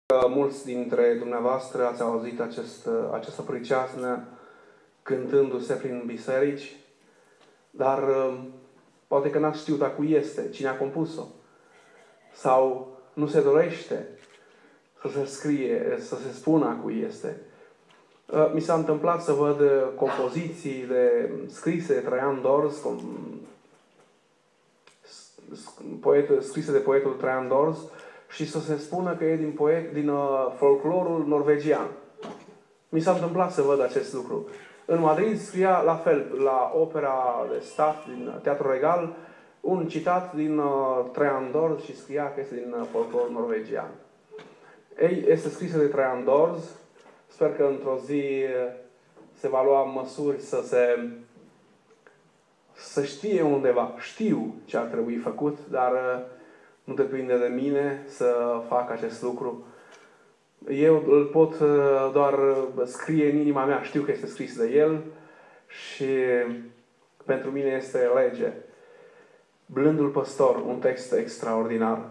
Mulți dintre dumneavoastră ați auzit această priceasnă cântându-se prin biserici, dar poate că n-ați știut a cui este, cine a compus-o. Sau nu se dorește să se scrie, să se spună a cui este. Mi s-a întâmplat să văd compoziții scrise de Traian Dors, scrise de poetul Traian Dors, și să se spună că e din folclorul norvegian. Mi s-a întâmplat să văd acest lucru. În Madrid scria la fel, la opera de stat din Teatrul Regal, un citat din Traian Dors și scria că este din folclorul norvegian. Ei, este scrisă de Traian Dors. Sper că într-o zi se va lua măsuri să știe undeva. Știu ce ar trebui făcut, dar nu depinde de mine să fac acest lucru. Eu îl pot doar scrie în inima mea. Știu că este scris de el și pentru mine este lege. Blândul păstor, un text extraordinar.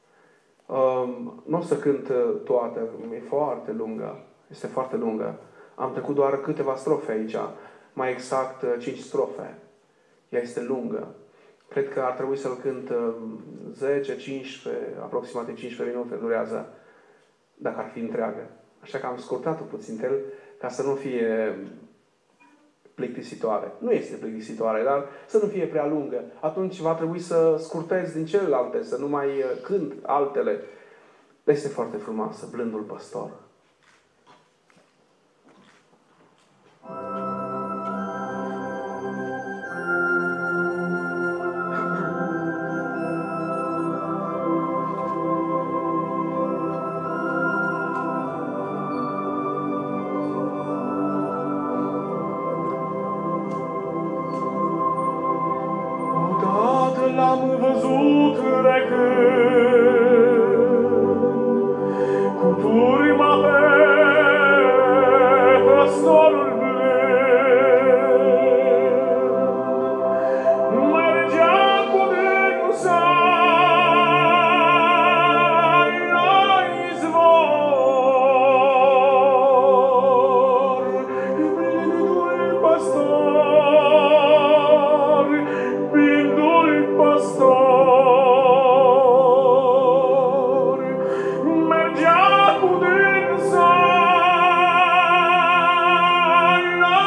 Nu o să cânt toată, e foarte lungă. Este foarte lungă. Am trecut doar câteva strofe aici. Mai exact 5 strofe. Ea este lungă. Cred că ar trebui să-l cânt 10-15, aproximativ 15 minute durează, dacă ar fi întreagă. Așa că am scurtat-o puțin el, ca să nu fie plictisitoare. Nu este plictisitoare, dar să nu fie prea lungă. Atunci va trebui să scurtez din celelalte, să nu mai cânt altele. Este foarte frumoasă, Blândul păstor. L-am văzut trecând cu turma pe păstorul blând. Mergea cu dânsa la izvor, blândul păstor, blândul păstor, mergea cu dânsa la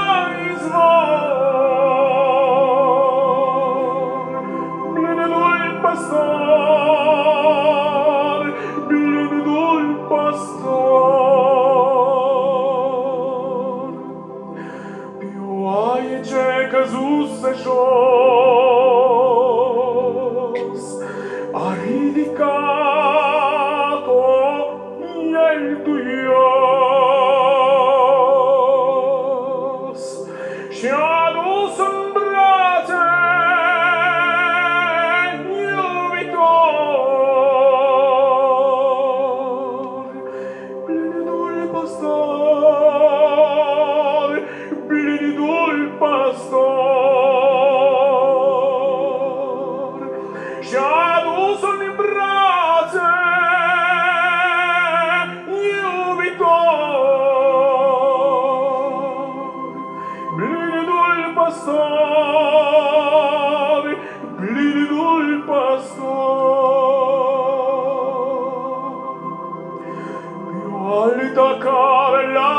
izvor. Blândul păstor, blândul păstor, pe o oaie ce căzuse jos, a ridicat-o el duios și-a adus în brațe iubitor. Blândul păstor, blândul păstor, și-a adus în brațe iubitor. Blândul păstor, blândul păstor, pe o altă care la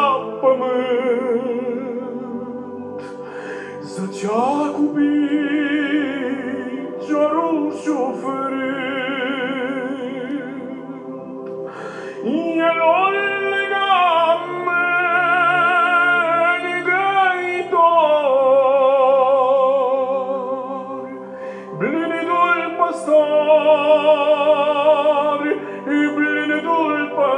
pământ zăcea cu piciorul sufrând. El o lega mângâitor. Blândul păstor, blândul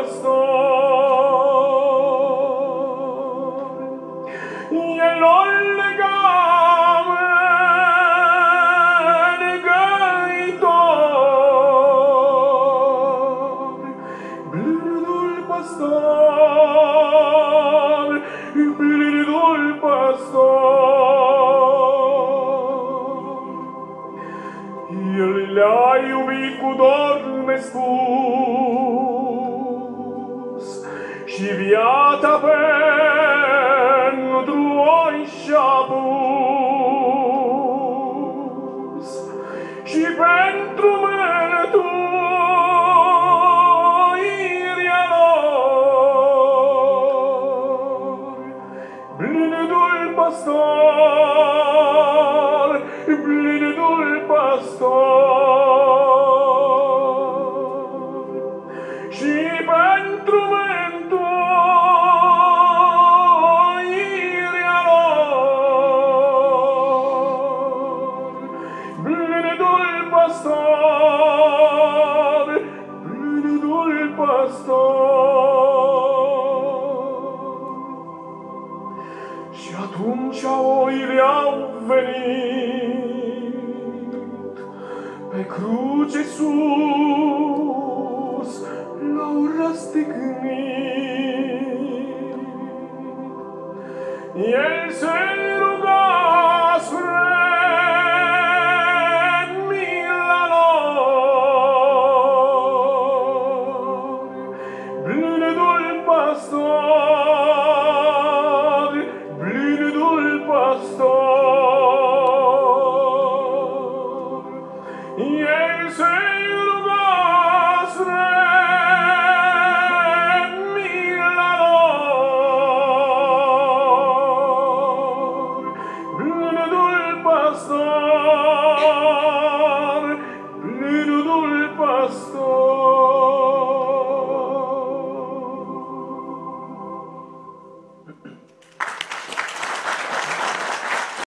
păstor, el o lega mângâitor. Blândul păstor, blândul păstor, El le-a iubit cu dor nespus și viața pentru oi și-a pus, și pentru mântuirea lor. Blândul pastor, blândul pastor, și pentru mântuirea lor. Blândul pastor, blândul pastor. Și atunci oile au venit pe cruce sus, l-au răstignit. El se ruga spre mila lor. Blândul pastor, blândul pastor, el se